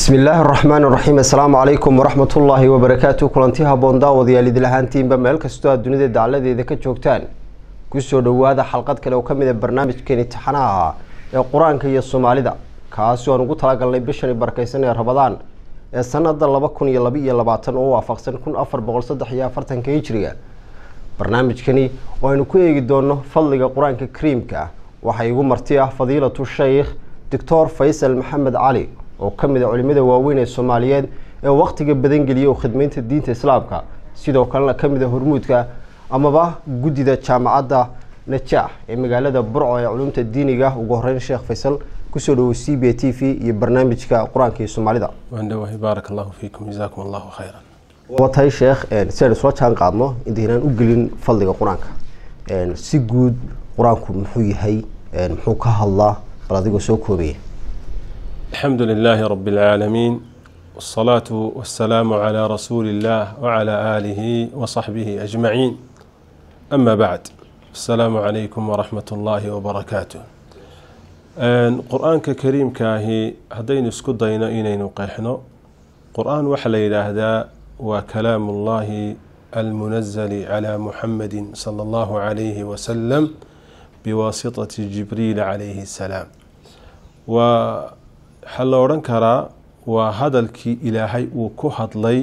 بسم الله الرحمن الرحيم. السلام عليكم ورحمة الله وبركاته. كلنتيها بوندا وديالي دلهانتين بمال كستوى الدنيا دعالة إذا كجوكتان كسو دوادا حلقات كلا وكمل البرنامج كان امتحانها القرآن كي الصومالي دا كاسو نقول طلاق اللي بشري بركيسان رمضان السنة دا لبكون يلبي يلباتن أو وافقسن كون أفر بغل صدح يا فرتن كيجريا برنامج كني وإنه كوي يقدونه فضل القرآن كريم كا وحيقوم مرتيح فضيلة الشيخ دكتور فيصل محمد علي oo kamid ah culimada waaweyn ee Soomaaliyeed ee waqtiga badan geliyay khidmeynta diinta Islaamka sidoo kalena kamid ah hormuudka amaba gudida jaamacadda Najah ee magaalada Burco ee culumta diiniga ugu horeyn Sheekh Faysal ku soo dhaw CBA TV iyo barnaamijka Quraanka ee Soomaalida وأنه بارك الله فيكم جزاكم الله خيرا. وطاي شيخ سير soo jaan qaadno intaan u gelin fadliga Quraanka si guud Quraanku muxuu yahay muxuu ka hadlaa baladiga soo koobay. الحمد لله رب العالمين والصلاة والسلام على رسول الله وعلى آله وصحبه أجمعين. أما بعد السلام عليكم ورحمة الله وبركاته. القرآن كريم كاهي هدين اسكد دينا إنين وقيحنا قرآن وحلي هذا وكلام الله المنزل على محمد صلى الله عليه وسلم بواسطة جبريل عليه السلام. حلا ورن كرا وهذا الكي إلهي وكهض لي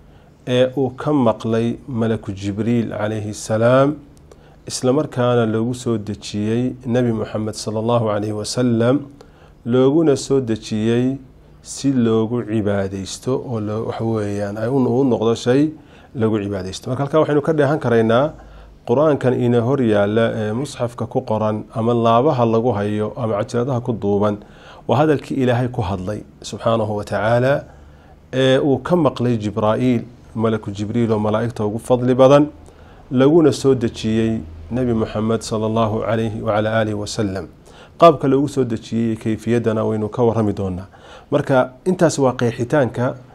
وكم مقلي ملك جبريل عليه السلام إسلامر كان لوجو سود دشيء النبي محمد صلى الله عليه وسلم لوجو نسود دشيء سي لوجو عباديستو ولا حويان أيون نقطة شيء لوجو عباديستو ما كان وحنا كده هنكرينا قرآن كان إنه ريال مصحف كقرآن أما الله بها لوجو هيو أما عتادها كضوبا وهذا الكي إلهي كهضلي سبحانه وتعالى وكم مقلي جبرائيل ملك جبريل وملائكته وفضل بدن لقونا السودة نبي محمد صلى الله عليه وعلى آله وسلم قابك لو سودة كيف يدنا وينو كور رميدونا مركا انت سوا قيحتانك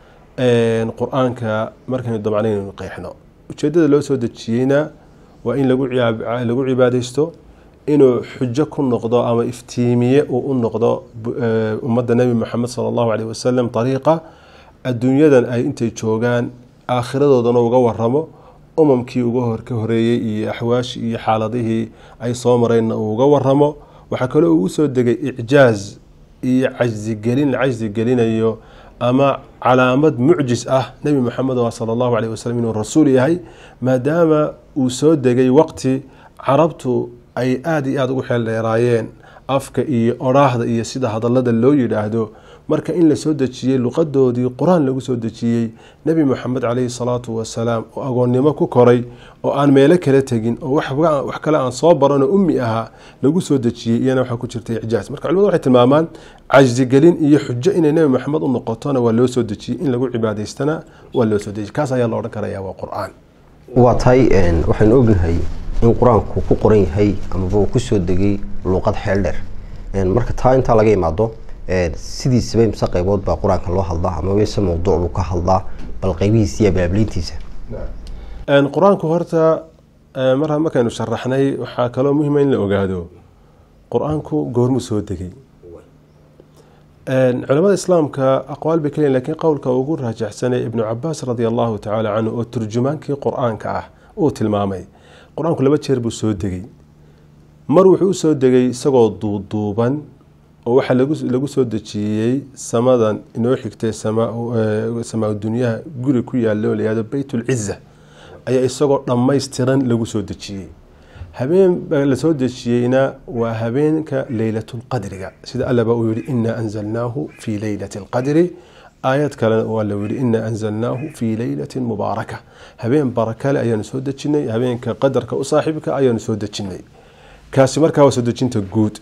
القرآن مركا ندم علينا نقيحنا وشدد لو سودة وإن لقو عباديستو إنه حجة كن نقضاء أما إفتيمية ونقضاء أمد النبي محمد صلى الله عليه وسلم طريقة الدنيا دن أي أنت تشوجان آخرة دنا وجوه رمو كي وجوهر كهرية أحواش حالته أي صامرين وجوه رمو وحكله وسود دقي إعجاز عجز جلين أيو أما على مد معجز نبي محمد صلى الله عليه وسلم إنه الرسول هاي ما دام وسود دقي وقت عربته أي آدي وحل رايين أفك أراهد سيدا هذا الله اللو يراهدو مركا إن لسودة لقدو دي قرآن لو سودة نبي محمد عليه الصلاة والسلام وأقول نمكو كوري وأن ميلك لتجين وحكلا عن صابر أنا أمي لو سودة أنا وحكو شرتي إعجاز مركا على وضع تماما عجز قلين حجة إن نبي محمد النقطان ولو سودة إن لقول عبادة استنا ولو سودة كاسا يلا ركرا يا وقرآن وطاي وحن أقول هاي in quraanku ku qoran yahay ama uu ku soo degay luqad xeel dheer marka taa inta laga imaado sidiisaba imsa qaybood baa quraanka loo hadlaa ama weeyse mowduuc uu ka hadlaa bal qaybihiisa iyo baablintiisa quraanku horta marka aynu sharaxnay waxa kale oo muhiim ah in la ogaado quraanku goormu soo degay culimada islaamka aqwaal bay kale laakiin qowlka ugu raajixsan ibn Abbas radiyallahu ta'ala anhu oo turjumaankii quraanka oo tilmaamay quraanku laba jeer buu soo degay mar wuxuu soo degay isagoo duuduuban oo waxa lagu soo dejiyay samadan inoo xigtay samaa dunyaha guri ku yaalo leeyado baytul izza ayaa isagoo dhameystiran lagu soo dejiyay habeen la soo dejiyayna waa habeenka laylatul qadriga sida Allah baa uu yiri inna anzalnahu fi laylatil qadri آيات كلا ولا ولي إن أنزلناه في ليلة مباركة هبين بركة أيان سودة جني هبين كقدر كأصاحبك أيان سودة جني كاسمر كوسودة جنت جود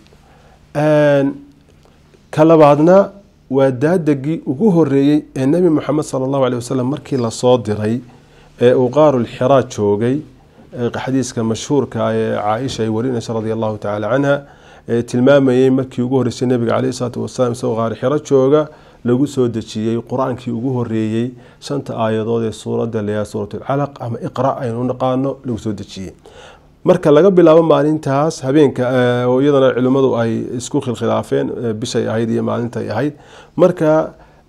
كلا بعدنا وداد دقي وجوه النبي محمد صلى الله عليه وسلم مركي لصادري وغار الحراج شوقي حديث كمشهور كعائشة ورينا رضي الله تعالى عنها تلمامة مركي وجوه النبي عليه الصلاة والسلام سو غار الحراج شوقه lagu soo dejiyay quraankii ugu horeeyay shanta aayadood ee suurada leeyahay suuratul alaq ama iqra aynu naqaano lagu soo dejiyay marka laga bilaabo maalintaas habeenka iyadana culimadu ay isku khilaafeen bishay ahayd iyo maalinta ay ahayd marka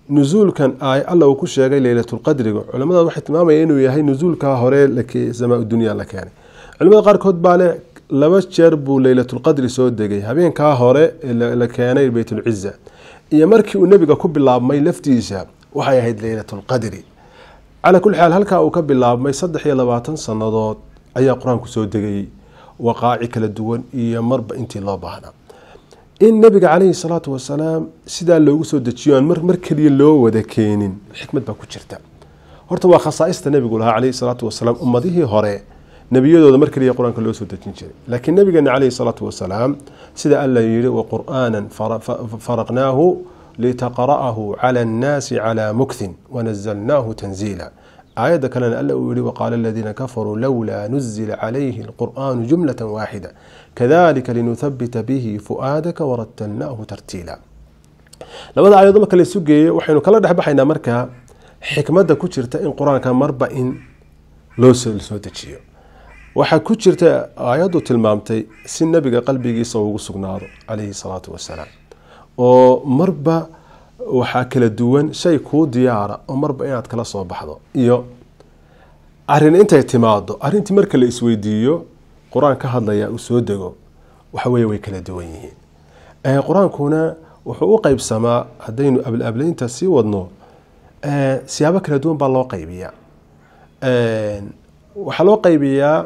نزول كان الله وكل شيء ليلة القدر علماء واحد ما إنه يهي نزول كهوري لك سماء الدنيا لك يعني علماء قار كود بالي لما شربوا ليلة القدر سود دقي هبين كهوري لكياني بيت العزة يمركي والنبي كوب الله ما يلفتيسها وحي هيد ليلة القدر على كل حال هلكا وكب الله ما يصدح يلا باتن صنادات أي قرآن كسود دقي وقاعي كلا الدول يمر انت الله بهنا النبي عليه الصلاة والسلام سيدا لو سو دجيان مر كلي لو ودا كينين حكمة با كجرتا horta waa khasaa'ista nabigu lahaa calayhi salaatu wasalaam ummadihii hore nabiyadooda mar kaliya quraanka loo soo dejin jiray laakiin nabigeena calayhi salaatu wasalaam sida alla yiri wa qur'aanan faraqnaahu litaqra'ahu 'ala an-naasi 'ala mukthin wa nazzalnaahu tanzila aayada kalena alla yiri wa qala alladhina kafaru lawla nuzila 'alayhi al-qur'aanu jumlatan waahida kadhalika linuthabbita bihi fu'aadaka wa rattalnaahu tartiila labada aayado marka la sugeeyay waxaynu kala dhaxbaxaynaa marka xikmadda ku jirta in quraanka marba in loo soo dejiyo waxa ku jirta aayadu tilmaamtay si nabiga qalbigiisa ugu sugnaado calayhi salaatu wasalaam oo marba waxa kala duwan shay ku diyaara oo marba inaad kala soo baxdo iyo arin intay timaado arintii marka la isweydiiyo quraanka hadlaya uu soo dego waxa way kala duwan yihiin quraankuna wuxuu u qaybsamaa hadaynu ablaableynta si wadno siyaabo kala duwan baa loo qaybiyaa waxa loo qaybiyaa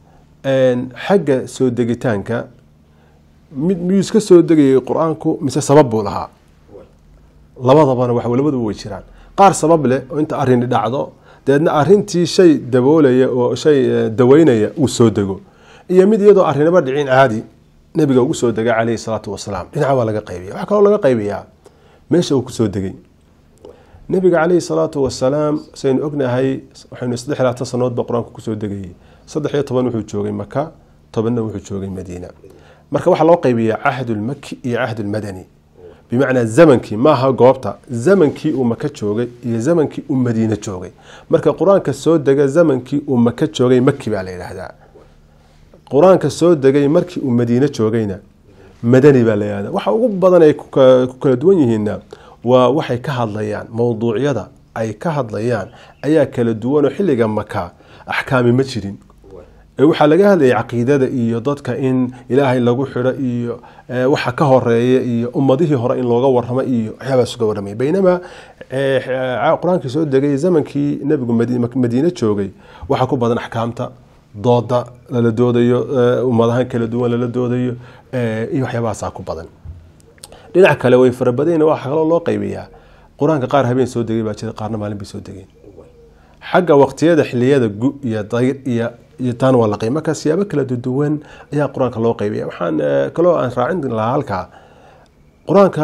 xagga soo degitaanka mid iska soo degayay quraanku mise sabab buu lahaa labadaba way jiraan qaar sabab leh oo inta arin dhacdo deedna arintii shay daboolaya oo shay daweynaya uu soo dego iyo mid iyadoo arinaba dhicin caadi nabiga ugu soo degay calayhi salaatu wasalaam dhinaca waa laga qaybiyaa waxa kale oo laga qaybiyaa meesha uu ku soo degay nabiga calayhi salaatu wasalaam saynu ognahay waxaynu 3 sanood ba quraanku ku soo degay 13 wuxuu joogay Makka 10 wuxuu joogay Madiina marka waxa loo qaybiyaa ahdul makki iyo ahdul madani bimaana zamankii maaha goobta zamankii uu Makka joogay iyo zamankii uu Madiina joogay marka quraanka soo dega zamankii uu Makka joogay makki baa la yiraahdaa quraanka soo degay markii uu Madiina joogayna madani baa la yiraahdaa waxa ugu badan ay ku kala duwan yihiin waa waxay ka hadlayaan mowduucyada ay ka hadlayaan ayaa kala duwan oo xilliga Makka ahkaami ma jirin waxa laga hadlayay aqeedada iyo dadka in ilaahay lagu xiro iyo waxa ka horeeya iyo ummadihii hore in looga warramo iyo waxyaabo suga warramay baynama quraanka soo degay zamankii nabigu Madiina joogay waxa ku badan ahkaamta dooda la doodayo ummadahan kala duwan la doodayo iyo waxyaabaha ku badan dhinaca kale way farabadeen waxa kale loo qaybiyaa quraanka qaar habeen soo degay baa jira qaarna maalin bay soo degeen xagga waqtiyada xilliyada iyo dayr iyo tan wala qiimo ka siyaabo kala duwan ayaa quraanka loo qaybiyaa waxaan kale aan raacin lahaa halka quraanka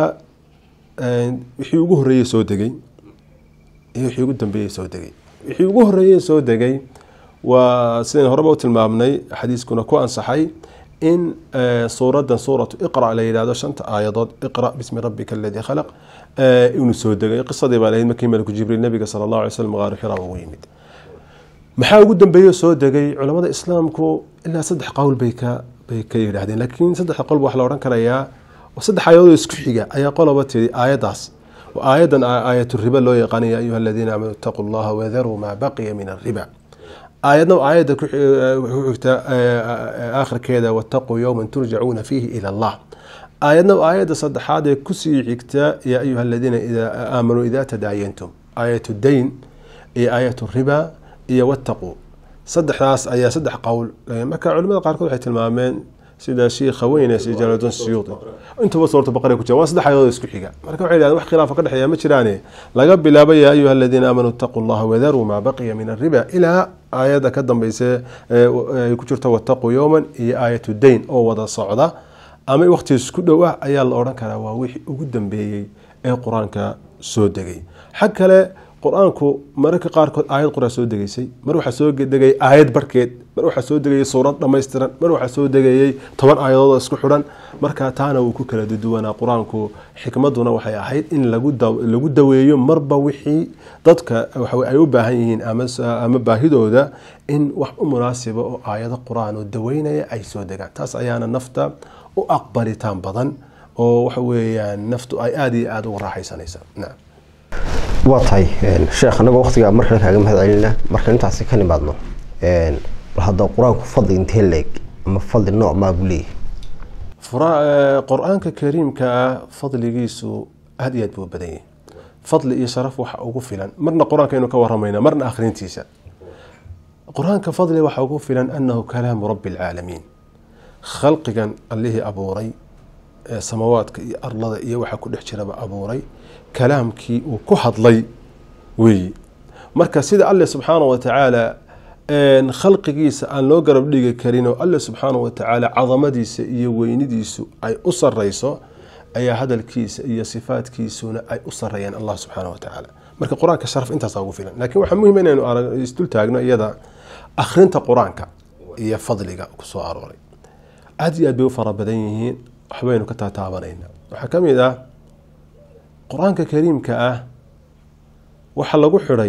wixii ugu horeeyay soo degay iyo wixii ugu dambeeyay soo degay wixii ugu horeeyay soo degay waa sideen horeba u tilmaamnay xadiiskuna ku ansaxay إن سورة إقرأ ليلة شنت آيات إقرأ باسم ربك الذي خلق إنه سود قصة دي بالله مكي ملك جبريل النبي صلى الله عليه وسلم غار حراء ويمد محاول جدا بيو سود دقي علماء الإسلام كو إلا صدح قول بيك يرهدين لكن صدح قول واحد لوران كريا وصدح آيات يسكحية آية قلبت آيات داس وآية آية الربا لو يقاني يا أيها الذين آمنوا اتقوا الله وذروا ما بقي من الربا آياتنا وآيات آخر كذا واتقوا يوما ترجعون فيه إلى الله آياتنا وآيات صدحات كسي عكتا يا أيها الذين إذا آمنوا إذا تداينتم آية الدين آية الربا واتقوا صدح ناس آية صدح قول ما كان علماء قاركوا حيث المامين سيدا شيء خوينا سيدا جلالدون السيوطي انتم بصورة بقرة كتير واسدح يوضي اسكو حيقا مركب عيدا وح خلافة قد حيا مجراني لقب لا يا أيها الذين آمنوا اتقوا الله وذروا ما بقي من الربا إلى آيات كدن بيسي يكتر تواتقوا يوما هي آية الدين أو وضع صعدة أما وقت يسكدوا أيها الأوران كان ووحي وقدم بي القرآن كسودقي حكا له quraanku marka qaarkood aayad quraan soo degaysay mar waxa soo degay aayad barkeed mar waxa soo degay suurad dhameystiran mar waxa soo degay 10 aayadood isku xiran marka taana uu ku kala duwanaa quraanku xikmaduna waxay ahayd in lagu daweeyo marba wixii dadka waxa ay u baahan yihiin ama baahidooda in wax u munaasib oo aayada quraan oo daweynaya ay soo degaan taas ayaana nafta u aqbalitaan badan oo waxa weeyaan naftu ay aad iyo aad u raaxaysanaysa وطي الشيخ أنا وقتي مرحلة كأجمع هذا علينا مرحلة أنت عسكني بعضنا هذا القرآن كفضل انتهلك أما فضل النوع ما أقوليه قرآن كريم كفضل يجيسو هدية بديه فضل يشرف وحقوفلا مرنا قرآن كأنه كورمينا مرنا آخرين تيسا قرآن كفضل وحقوفلا أنه كلام رب العالمين خلق كان اللي أبو ري سماوات كي أرض إيه وحكو نحشر أبو ري كلام كي وكحض لي وي مركز سيد الله سبحانه وتعالى ان خلقيسا aan loo garab dhigi karin oo Allah subhanahu wa ta'ala cadamadiisa iyo weynidiisu ay u sareyso ayaa hadalkiisa iyo sifaadkiisuna ay u sareeyaan Allah subhanahu wa ta'ala marka quraanka sharaf intaas ugu filan laakiin waxa muhiim ah inaynu istul taagno iyada akhrinta quraanka iyo fadliga ku soo arooray aad iyo aad bay u fara badan yihiin waxbaynu ka taataabanayna waxa kamid ah quraanka kariimka ah waxa lagu xiray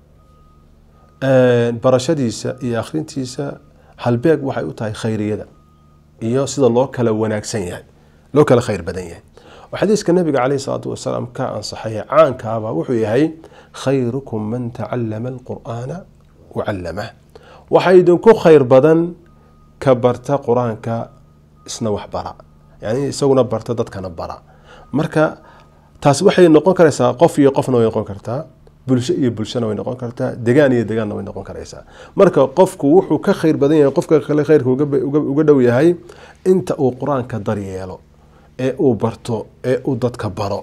barashadiisa iyo akhrintiisa halbeeg waxay u tahay khayriyada iyo sida loo kala wanaagsan yahay loo kala khayr badan yahay xadiiska nabiga kaleey salaatu wasalaam ka ansaxay caanka aba wuxuu yahay khayrukum man ta'allama alqur'ana wa 'allama waxay idinku khayr badan ka barta quraanka isna wax bara yani isaguna barta dadkana bara marka taas waxay noqon karaysaa qof iyo qofna way noqon kartaa bulsho iyo bulshana way noqon kartaa deegaan iyo deegaanna way noqon karaysaa marka qofku wuxuu ka khayr badan yahay qofka kale khayrka uga dhow yahay inta uu quraanka daryeelo ee uu barto ee uu dadka baro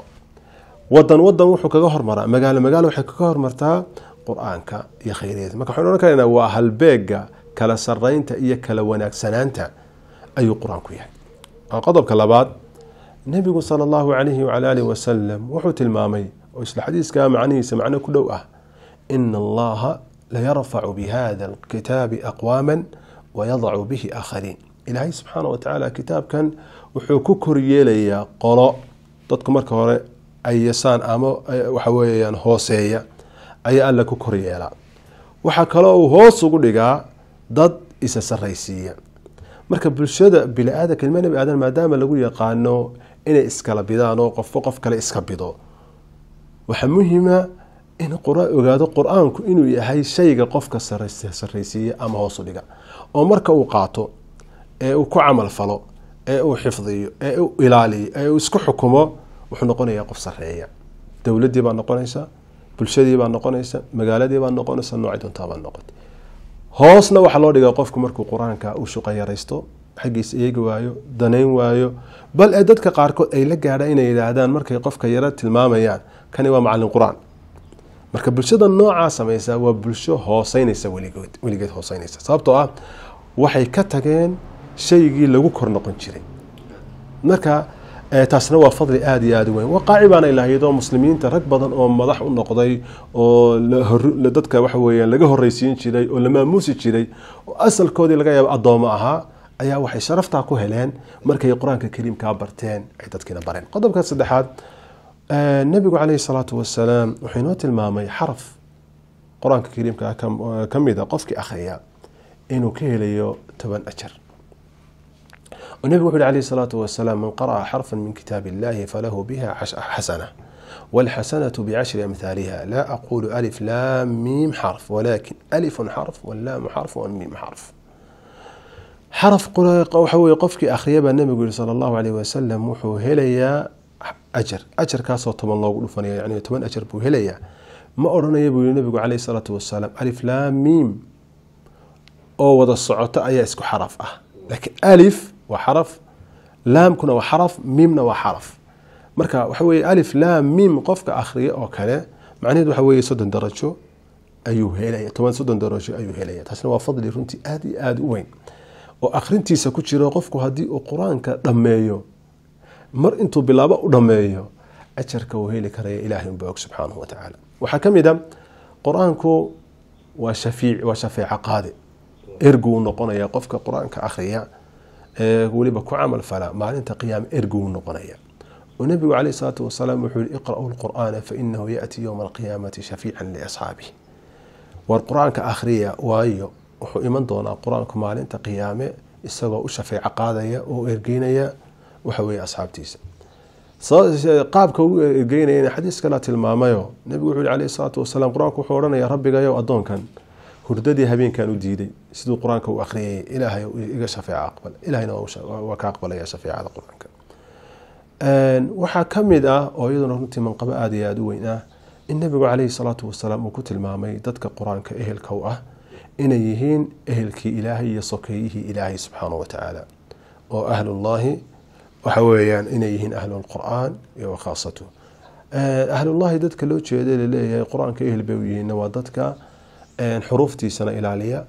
wadan wuxuu kaga hormaraa magaalo waxay kaga hormartaa quraanka iyo khayriyada marka waxaan oran karaynaa waa halbeega kala sareynta iyo kala wanaagsanaanta ayuu quraanku yahay qodobka labaad nabigu sallallahu alayhi wa alihi wa sallam wuxuu tilmaamay وإسلا حديث كان معنيه سمعنا كله إن الله لا يرفع بهذا الكتاب أقواما ويضع به آخرين إلهي سبحانه وتعالى كتاب كان وحكو كرياليا قراء تدكم مركة أي يسان أما وحويا هوسيا أي ألا كريالا وحكالو هوس وقلقا ضد إساس الرئيسية مركب بالشدة بلا آدى كلمة نبي آدى ما دام لقول يقانو إن إسكالا بيدانو قف كلا إسكابيدو waxa muhiim ah in ogaado quraanku inuu yahay shayga qofka sarreeyay ama hoos u dhiga oo marka uu qaato ee uu ku amal falo ee uu xifdiyo ee uu ilaaliyo ee uu isku xukumo wuxuu noqonayaa qof sarreeya dawladii baa noqonaysa bulshadii baa noqonaysa magaaladii baa noqonaysa nooc doonta baa noqotay hoosna waxa loo dhigaa qofku markuu quraanka uu shaqeeyaysto xaqiisa iyaga waayo daneyn waayo bal ee dadka qaarkood ay la gaadhaan inay yiraahdaan markay qofka yara tilmaamayaan kani waa macallin quraan marka bulshada nooca sameeysa waa bulsho hooseynaysa waligeed hooseynaysa sababtoo ah waxay ka tageen shaygii lagu kor noqon jiray marka taasna waa fadli aad iyo aad weyn waqaacibana ilaahaydo muslimiinta rag badan oo madax u noqday oo dadka waxa weeyaan laga horeysiin jiray oo la maamuusi jiray oo asalkoodii laga yaabo adooma ahaa ayaa waxay sharafta ku heleen markay quraanka kariimka barteen ay dadkina bareen qodobka saddexaad nabigu kaleey salaatu wasalaam wuxuu noo tilmaamay xarf quraanka kariimka kamida qofkii akhriya inuu ka helayo 10 ajar والنبي وحده عليه الصلاة والسلام من قرأ حرفا من كتاب الله فله بها حسنة والحسنة بعشر أمثالها لا أقول ألف لام ميم حرف ولكن ألف حرف واللام حرف والميم حرف حرف وحوي قفك أخريبا النبي صلى الله عليه وسلم وحو هليا أجر كاسو طبعا الله يقول فني يعني 8 أجر بو هليا ما أرنا يبو النبي عليه الصلاة والسلام ألف لام ميم أو وضع الصعوطة أي اسكو حرف لكن ألف وحرف لام كنا وحرف ميمنا وحرف مركا وحوي ألف لام ميم قفك أخرية أو كلا معناه وحوي صدن درجة أيوه هليا 8 صدن درجة أيوه هليا تحسنا وفضل رنتي آدي وين وآخرتي سكوتشي قفكو هدي القرآن كدميو مر انتو بلابا ودميو اجرك وهيلي كري الهي بوك سبحانه وتعالى وحكمدا قرانكو وشفيع قادي ارجو نقنيا قفك قرانك اخريا وليبا كو عمل فلا ما انت قيام ارجو نقنيا والنبي عليه الصلاه والسلام يقول اقرأوا القرآن فانه ياتي يوم القيامه شفيعا لاصحابه والقرآن كاخريا وايو wuxuu iman doonaa quraanku maalinta qiyaame isagoo u shafeeco qaadaya oo ergeynaya waxa weey asxaabtiisa qaabka uu geynaya xadiis kala tilmaamayo nabigu wuxuu yiri salaatu wasalaam quraanku wuxuu oranayaa rabbigayo adoonkan hurdadii habeenkan u diiday sidoo quraanka uu akhriyay ilaahay iga shafaaca aqbal ilaahayna waa ka aqbalaya shafaacada quraanka waxa kamid ah oo iyaduna runtii manqaba aad iyo aad u weyn ah in nabigu calayhi salaatu wasalaam uu ku tilmaamay dadka quraanka ehelka u ah inay yihiin ehelkii ilaahay iyo sokeeyihii ilaahay subxaanahu wa tacaala oo ahlullaahi waxa weeyaan inay yihiin ahlul qur'aan iyo khaasatu ahlullaahi dadka loo jeeday leeyahay quraanka ehel bay u yihiin waa dadka xuruuftiisana ilaaliya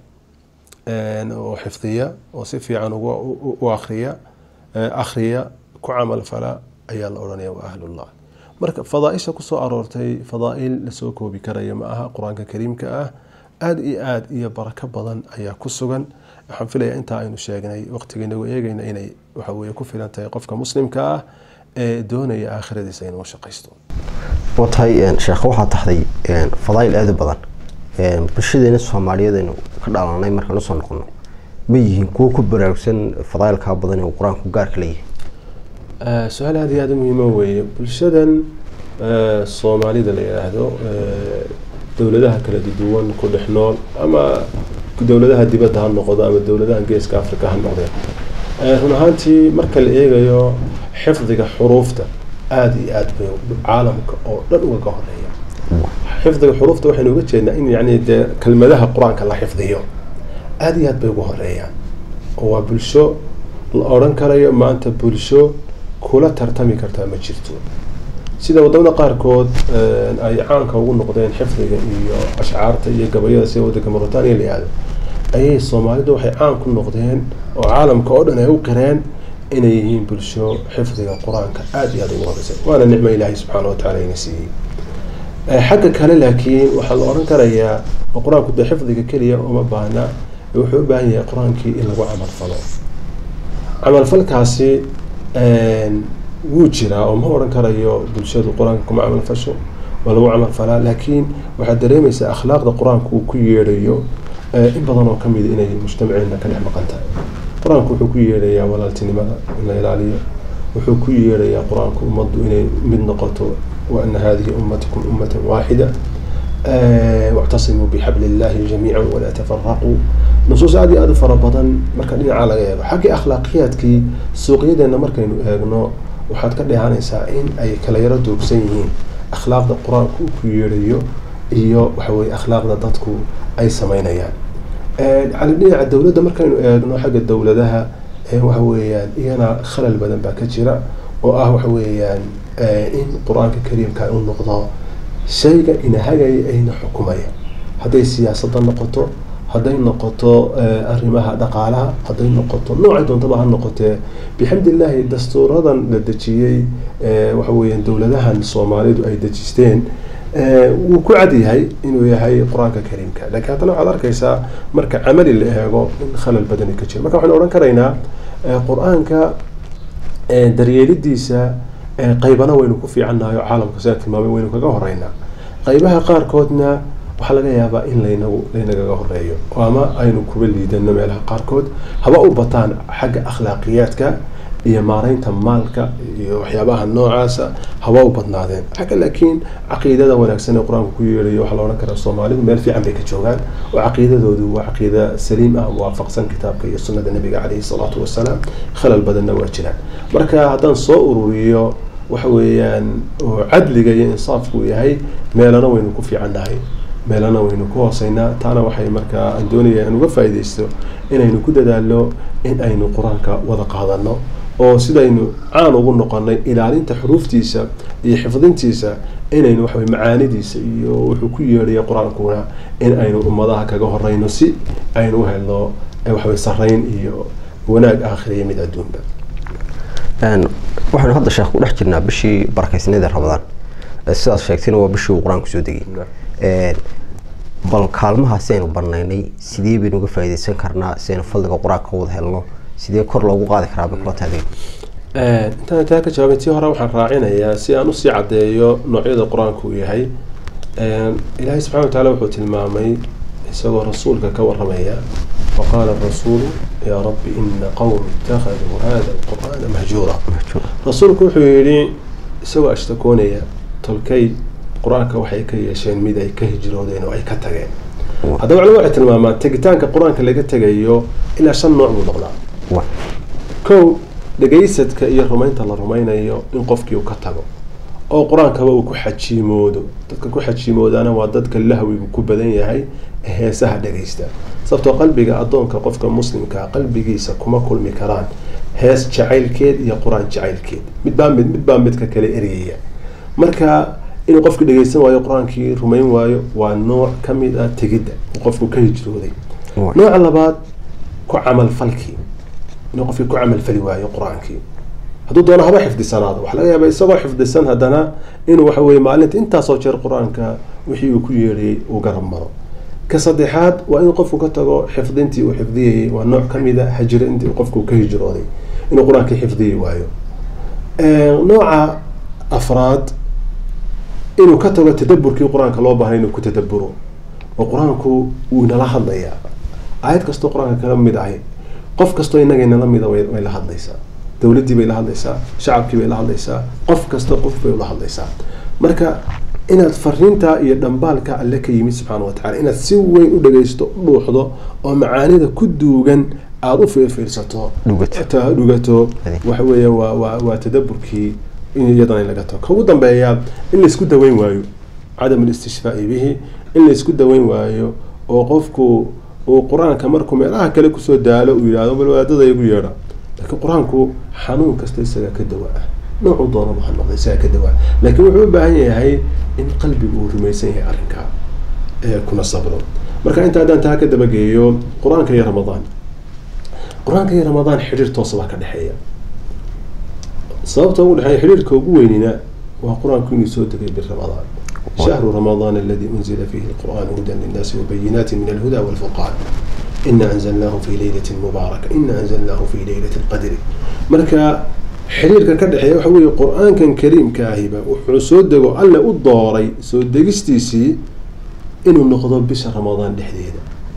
oo xifdiya oo si fiican u akhriya ku camal fala ayaa la oranaya waa ahlullah marka fadaaisha ku soo aroortay fadaa'il la soo koobi karaya ma aha quraanka kariimka ah aad iyo barako badan ayaa ku sugan waxaan filayaa inta aynu sheegnay waqtigeena eegayna inay waxa weeye ku filan tahay qofka muslimka ah ee doonaya aakhiradiisa inuu shaqaysto watay sheekh waxa taxday fadaa'il aad badan bulshadeena Soomaaliyeed inuu ka dhalanay markaan soo noqono ma yihiin kuwa ku baraarugsan fadaa'ilka badan ee quraanku gaarka leeyahay su'aal aad iyo aad muhiim ah weeye bulshadan Soomaalida la yiraahdo dawladaha kala duwan ku dhexnool ama dawladaha dibadda ha noqdo ama dawladaha geeska Afrika ha noqdo run ahaantii marka la eegayo xifdiga xuruufta aad iyo aad bay caalamka oo dhan uga horeeya xifdiga xuruufta waxaynu uga jeednaa in yani kelmadaha quraanka la xifdiyo aad iyo aad bay uga horeeyaan oo waa bulsho la oran karayo maanta bulsho kula tartami kartaa ma jirto sida wadamada qaarkood ay caanka ugu noqdeen xifdiga iyo ashcaarta iyo gabayada sida waddanka Mauritania la yiraahdo ayay Soomaalidu waxay caan ku noqdeen oo caalamka oo dhan ay u qireen inay yihiin bulsho xifdiga quraanka aad iyo aad ugu horeysa waana nicmo Ilaahay subxaanahu wa ta'ala inay siiyay xagga kale laakiin waxa la oran karayaa quraanku de xifdiga kaliya uma baahna wuxuu u baahan yahay quraankii in lagu camal falo camal falkaasi wuu jiraa oo ma oran karayo bulshadu quraanka kuma camal fasho wala uu camal falaa laakiin waxa dareemaysa akhlaaqda quraanku uu ku yeerayo in badan oo kamid inay mujtamaceena ka dhex maqan tahay quraanku wuxuu ku yeerayaa walaaltinimada in la ilaaliyo wuxuu ku yeerayaa quraanku ummaddu inay mid noqoto wa anna hadhihi ummatukum ummatan waahida wa'tasimu bihablillahi jami'an wa la tafarraqu nusuus aad iyo aad fara badan marka dhinaca laga eego xagga akhlaaqiyadkii suuqyadeena markaynu eegno waxaad ka dheehanaysaa in ay kala yaro doogsan yihiin akhlaaqda quraanku ku yeerayo iyo waxa weeye akhlaaqda dadku ay sameynayaan على dhinaca dawladda markaynu eegno xagga dawladaha waxa weeyaan iyana khalal badan baa ka jira oo ah waxa weeyaan in quraanka kariimka uu noqdo shayga inahagay ayna xukumaya haday siyaasadda noqoto haday noqoto arrimaha dhaqaalaha haday noqoto nooca doontaba ha noqotee bixamdilaahi dastuuradan la dejiyay waxa weeyaan dawladahan Soomaalidu ay dejisteen wuu ku cad yahay inuu yahay quraanka kariimka laakiin hadana waxaad arkaysaa marka amali la eego in khalal badan ka jiro marka waxaan oran karaynaa quraanka daryeelidiisa qaybana waynu ku fiicanahay caalamka sida tilmaamay waynu kaga horeynaa qaybaha qaar koodna waxa laga yaabaa in laynaga horeeyo ama aynu kuba liidano meelaha qaar kood haba u bataan xagga akhlaaqiyadka iyo maareynta maalka iyo waxyaabaha noocaasa haba u badnaadeen xagga laakiin caqiidada wanaagsan ee quraanku ku yeerayo waxa la oran karaa Soomaalidu meel fiican bay ka joogaan oo caqiidadoodu waa caqiida saliim ah waafaqsan kitaabka iyo sunnada nabiga calayhi salaatu wasalaam khalal badanna waa jiraan marka haddaan soo ururiyo waxa weeyaan cadliga iyo insaafku yahay meelana waynu ku fiicannahay meelana waynu ku hooseynaa taana waxay markaa aan doonaya in uga faa'iideysto inaynu ku dadaalo in aynu quraanka wada qaadano oo sidaynu caan ugu noqonay ilaalinta xuruuftiisa iyo xifdintiisa inaynu waxa macaanidiisa iyo wuxuu ku yeeray quraankuna in aynu ummadaha kaga horeyno si aynu u helno waxa sareyn iyo wanaag aakhiriye mid adduunba waxaan hadda sheekh ku dhex jirnaa bishii barakaysnada Ramadaan sidaas sheegtayna waa bishii quraanku soo degay bal kaalmahaas aynu barnaynay sidee baynu uga faa'iideysan karnaa si aynu fadliga quraanka wada helno sidee kor loogu qaadi karaa baklotaada inta ka jawaabtii hore waxaan raacinayaa si aan u sii cadeeyo noocyada quraanku yahay ilaahay subhanahu wa ta'ala wuxuu tilmaamay isagoo rasuulka ka waramaya وقال الرسول يا رب إن قوم اتخذوا هذا القرآن مهجورا رسولك وحيري isagoo ashtakoonaya tolkay qur-aanka waxay ka yeesheen mid ay ka hijroodeen oo ay ka tageen. haddaba culimadu waxay tilmaamaan tegitaanka qur-aanka laga tegayo ilaa 5 nooc buu noqdaa. kow, dhagaysadka iyo rumaynta la rumaynayo in qofkii uu ka tago oo qur-aankaba uu ku xajiimoodo. dadka ku xajiimoodana waa dadka lahwigu ku badan yahay heesaha dhagaysta, sababtoo qalbiga adoonka qofka muslimka qalbigiisa kuma kulmi karaan hees jacaylkeed iyo qur-aan jacaylkeed, midbaa midka kale eriyaya. marka inuu qofku dhagaysan waayo qur-aankii rumayn waayo waa nooc ka mid ah tegidda qofku ka hijrooday. nooca labaad, ku camal falkii, inuu qofkii ku camal fali waayo qur-aankii hadduu doono haba xifdisanaado. waxa laga yaabaa isagoo xifdisan haddana inuu waxa weeye maalinta intaasoo jeer qur-aanka wixii uu ku yeedhayay uu garab maro. ka saddexaad waa inuu qofku ka tago xifdintii uu xifdiyayay, waa nooc ka mid a hajri intii qofku ka hijrooday inuu qur-aankii xifdiyi waayo. nooca afraad, inuu ka tago tadabburkii qur-aanka loo baahnay inuu ku tadabburo oo qur-aanku wuu nala hadlayaa. aayad kastoo qur-aanka kaga mid ahay qof kastoo inaga nala mida way la hadlaysaa. dowladdii bay la hadlaysaa, shacabkii bay la hadlaysaa, qof kasta qof bay ula hadlaysaa. marka inaad fariinta iyo dhambaalka alle ka yimid subxaana watacaala inaad si weyn u dhagaysto, u dhuuxdo oo macaanida ku duugan aada u fiirfiirsato, dhugato. waxa weeye waa tadabburkii in iyadana in laga tago. ka ugu dambeeya in la isku daweyn waayo, cadam alistishfaa'i bihi, in la isku daweyn waayo oo qofku uu qur-aanka markuu meelaha kale kusoo daalo uu yidhahdo bal wadaadada igu yeedha. laakiin qur-aanku xanuun kasta isagaa ka dawaa, noocuu doonaba ha noqda isagaa ka dawaa. laakiin wuxuu u baahan yahay in qalbigu uu rumaysan yahay arrinkaa kuna sabro. marka inta haddaan taa ka dabageeyo qur-aanka iyo ramadaan. qur-aanka iyo ramadaan xidhiir toosa baa ka dhexeeya. sababta ugu dhexeeya xidhiirka ugu weynina waa qur-aanku inuu soo degay biramadaan. shahru ramadaan alladii unzila fiihi alqur'aan hudan linnaasi wabayinaati min alhuda walfurqaan ina anzalnaahu fi laylatin mubaaraka ina anzalnaahu fi laylati lqadri. marka xiriirka ka dhexeeya waxa weeye qur-aankan kariimka ahiba wuxuu soo dego alle u dooray soo degistiisii inuu noqdo bisha ramadaan dhexdeeda.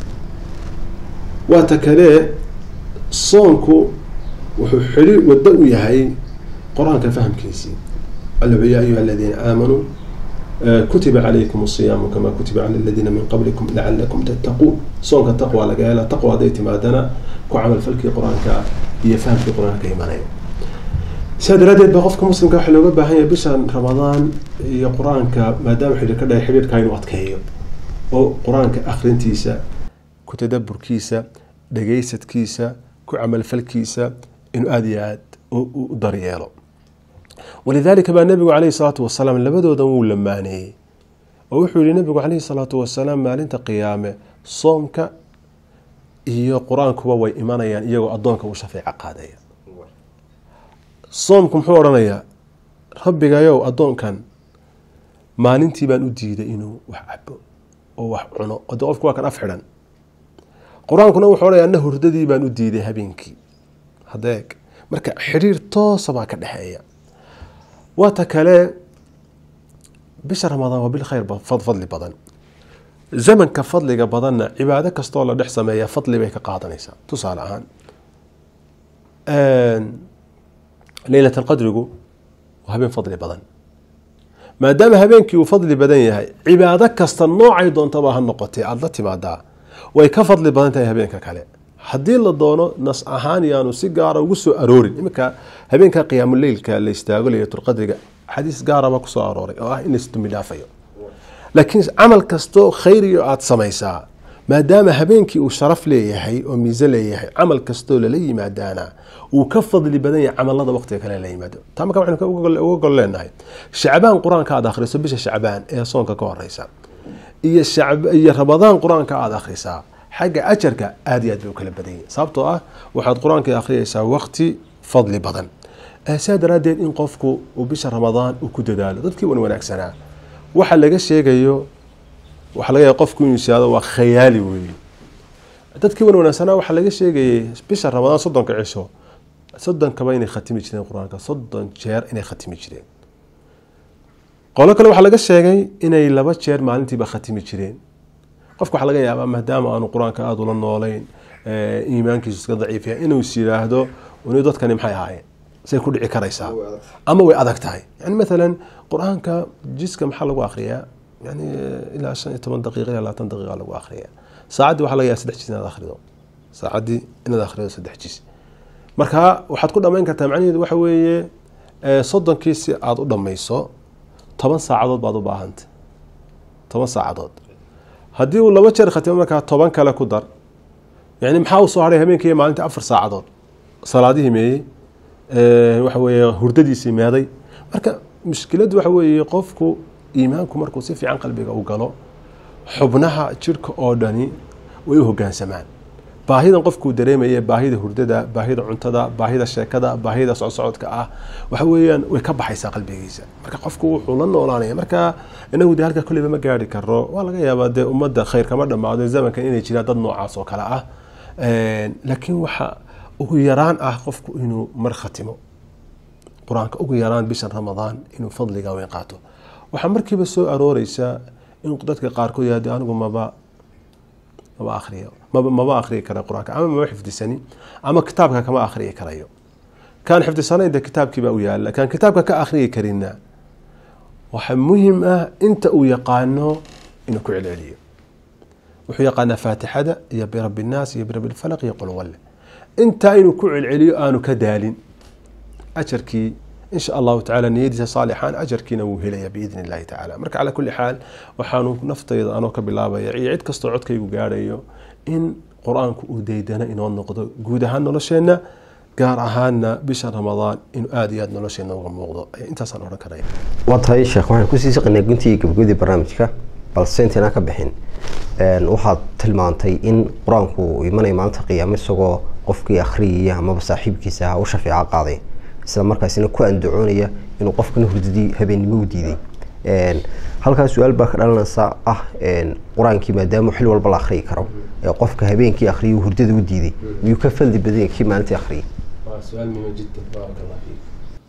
waa ta kale soonku wuxuu xiriir waddo u yahay qur-aanka fahamkiisii. alla wuxuu yaa ayuha aladiina aamanuu kutiba calaykum asiyaamu kamaa kutiba cala aladiina min qablikum lacalakum tattaquun. soonka taqwa laga hela. taqwa hadday timaadana ku camal falkii qur-aanka iyo fahamkii qur-aanka imanayo. sidaa daraadeed baa qofka muslimka waxaa looga baahan yahay bishan ramadaan iyo qur-aanka maadaama xidhiir ka dhahay xidhiirkaa inuu adkeeyo oo qur-aanka akhrintiisa, ku tadabburkiisa, dhagaysadkiisa, ku camalfalkiisa inuu aada iyo aad u daryeelo. walidaalika baa nabigu calayhi salaatu wasalaam labadoodan wuu lamaaneeyey oo wuxuu yihi nabigu calayhi salaatu wasalaam maalinta qiyaame soomka iyo qur-aankuba way imanayaan iyagoo addoonka u shafeeco qaadaya. soomku muxuu odhanayaa rabbigayow addoonkan maalintii baan u diiday inuu wax cabo oo wax cuno, ode qofku waa kan af xidhan. qur-aankuna wuxuu odhanayaa na hurdadii baan u diiday habeenkii. hadeeg marka xiriir toosa baa ka dhexeeya. waa ta kale bisha ramadaan waa bil khayr fadli badan. zamanka fadliga badanna cibaado kastoo la dhex sameeya fadli bay ka qaadanaysaa. tusaale ahaan leylat alqadrigu waa habeen fadli badan. maadaama habeenkii uu fadli badan yahay, cibaado kasta noocay doontaba ha noqotee aada la timaadaa way ka fadli badan tahay habeenka kale. haddii la doono nas ahaan yaanu si gaara ugu soo aroorin. iminka habeenka qiyaamuleylka la istaago laylatulqadriga xadiis gaaraba kusoo arooray oo ah in laisdumbi dhaafayo. laakiin camal kastoo khayriyo aada samaysaa maadaama habeenkii uu sharaf leeyahay oo miise leeyahay, camal kastoo lala yimaadaana uu ka fadli badan yahay camalada waqtiga kale la yimaado. taa marka waxaynu uga gol leenahay shacbaan qur-aanka aada akhriso bisha shacbaan ee soonka ka horeysa iyo ramadaan qur-aanka aada akhrisaa xagga ajarka aad iyo aad bay u kala badan yihin. sababtoo ah waxaad qur-aanka akhriyaysaa waqti fadli badan. sidaa daraadeed in qofku uu bisha ramadaan uu ku dadaalo. dadkii wan wanaagsanaa waxa laga sheegayo waxa laga yahay qofku inuu siyaado waa khayaali weeye. dadkii wan wanaagsanaa waxaa laga sheegayay bisha ramadaan 30 cisho 30 kaba inay khatimi jireen qur-aanka 30 jeer inay khatimi jireen. qolo kale waxaa laga sheegay inay 2 jeer maalintiiba khatimi jireen. qofka waxaa laga yaabaa maadaama aanu qur-aanka aada ula noolayn iimaankiisu iska daciif yahay inuu is yidhaahdo uni dadkani maxay ahaayeen say ku dhici karaysaa ama way adag tahay yani مثلا quraanka jiska maxaa lagu akhriyaa yani ilaa 15 daqiiqo ilaa 20 daqiiqo lagu akhriyaa saacadii waxa laga yaabaa 3 jis inaad akhrido saacadii inaad akhrido 3 jis marka waxaad ku dhameyn kartaa macnaheedu waxa weeye 30 kiisi aad u dhamayso 10 saacadood baad u baahantay 10 saacadood haddii uu laba jeer khatimo marka 10 kale ku dar yani maxaa uu soo haray habeenkii maalintii 4 saacadood salaadihii meeyay waxa weeye hurdadiisii meeday marka mushkiladu waxa weeye qofku iimaanku markuu si fiican qalbiga u galo xubnaha jirka oo dhani way u hoggaansamaan baahidan qofku dareemaya baahida hurdada baahida cuntada baahida sheekada baahida socodka ah waxa weeyaan way ka baxaysaa qalbigiisa marka qofku wuxuu la noolaanaya marka inagu halka kulliba ma gaari karo waa laga yaabaa de ummadda khayr kama dhamaado zamankan inay jiraan dad noocaas oo kale ah laakiin waxa ugu yaraan ah qofku inuu mar khatimo quraanka ugu yaraan bishan ramadaan inuu fadliga weyn qaato waxa markiiba soo arooraysa in dadka qaarkood yahay anigu maba akhriyo kara quraanka ama ma xifdisani ama kitaabka kama akhriyo karayo kan xifdisanaynta kitaabkiiba u yaala kan kitaabka ka akhriyo karina waxa muhiim ah inta uu yaqaano inuu ku celceliyo wuxuu yaqaana faatixada iyo bi rabbi الناس iyo bi rabbi الفلق iyo qul wal inta inuu ku celceliyo aanu ka daalin ajarkii إن شاء الله تعالى نيدي صالحان أجركينا وهليا بإذن الله تعالى مرك على كل حال وحانو نفترض أنا كبلابا يعيد كستو عدك يقاريو إن قرآنك وديدنا إنه النقطة جودها نلشينا قار أهانا بشهر رمضان إنه آديات نلشينا وغموضة أنت صنعنا كريم وطهي الشيخ وحنا كوسي سقنا قنتي كبجودي برنامجك بل سنتنا كبحين waxaad tilmaantay in quraanku imanay maanta qiyaamo isagoo qofkii akhriya ama saaxiibkiisa ah u shafiica qaaday isla markaasina ku andacoonaya inuu qofkan hurdadii habeenimo u diiday halkaas su'aal baa ka dhalanaysa ah quraankii maadaama xil walba la akhriyo karo qofka habeenkii akhriyo hurdada u diiday miyuu ka faldi badan kii maalintii akhriyo su'aal muhiim jiddan barakallahu fiik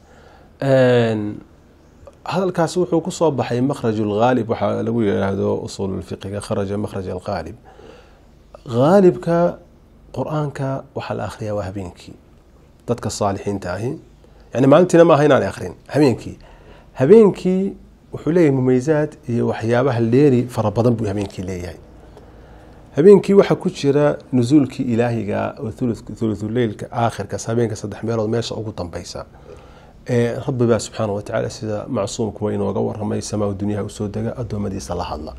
hadalkaas wuxuu ku soo baxay makhraj al-ghalib waxa lagu yiraahdo usul al-fiqh kharaja makhraj al-ghalib ghalibka quraanka waxa la akhriyaa waa habeenkii dadka saalixiinta ahi yani maalintina ma ahayn aan akhrin habeenkii wuxuu leeyahay mumayzaad iyo waxyaabaha leeri fara badan buu habeenkii leeyahay habeenkii waxa ku jira nuzuulkii ilaahiga oo thuluthul leylka aakhirka habeenka 3 meelood meesha ugu dambaysa ربي سبحانه وتعالى سيدا معصوم كوين وقورمي سماء الدنيا وسودة أدومدي صلاح الله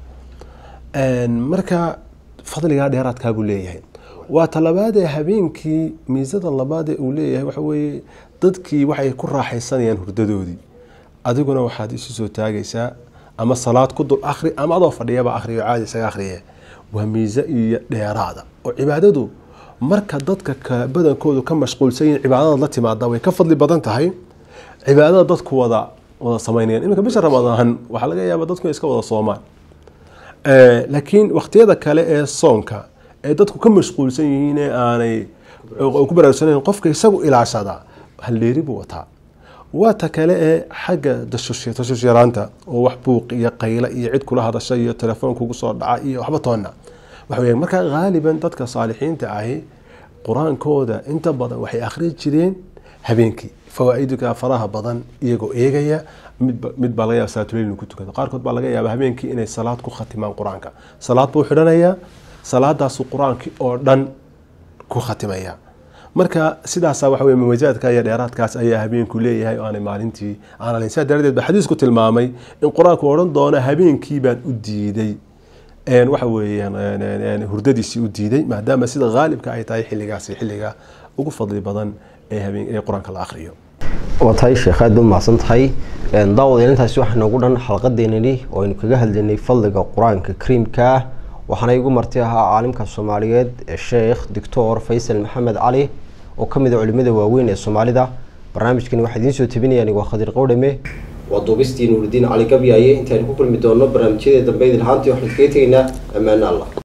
مركا فضل قاعد يرات كابو ليه وطلبات هبينكي ميزة اللباد أوليه وحوي ضدكي وحي كل راح يصني هرددودي أدقنا وحديث سو تاجيسا أما الصلاة كد الآخر أما أضاف الرياضة آخر عادي سآخرية وميزة يرادا وعبادته مركا ضدك بدن كودو كم مشغول سين عبادة التي مع الضوء كفضل بدن تهي cibaadada dadku wada sameeyeen imika bisha ramadaan waxa laga yaabaa dadku iska wada soomaan laakiin waqtiyada kale ee soonka ee dadku ka mashquulsan yihiin aanay ku baraarsaneen qofka isagu ilaashada haleeri buu wataa wata kale ee xagga dashushiraanta oo wax buuq iyo qayla iyo cid kula hadashay iyo telefoonka ugu soo dhaca iyo waxba toona waxa weeyaan marka gaaliban dadka saalixiinta ahi quraankooda inta badan waxay akhriin jireen habeenkii فوائدك فراها بدن يجو إيجايا مد بالغيا ساتولين كتوك قاركود بالغيا بهمينك إن الصلاة كو ختمان قرآنك صلاة بوحدانيا صلاة داس قرآنك أردن كو ختميا مركا سيدا سواحوي مميزات كايا ديرات كاس أيها هبين كلية هاي أنا مالنتي أنا الإنسان دردت بحديث كنت المامي إن قرآنك أردن دونا هبين كيبان أديدي إن وحوي يعني هرددي سي أديدي ما دام سيدا غالب كايتاي حلقة ugu fadli badan ee quraanka la akhriyo وطهي الشيخ هذا ما صنطحي نضاوض يعني تاسو حنا نقولنا حلقة دينني وإنه كجهل ديني فضل القرآن ككريم كاه وحنا يقول مرتيها عالم كالصوماليات الشيخ دكتور فيصل محمد علي وكم ذا علماء واوين الصومالي ده برنامج كان واحد ينسو تبني يعني وخدر قولمه وضوبستي نور الدين علي قبيعي انت هنقول مدونة برنامج كذا دبيد الهانتي وحنا كيتينا أمان الله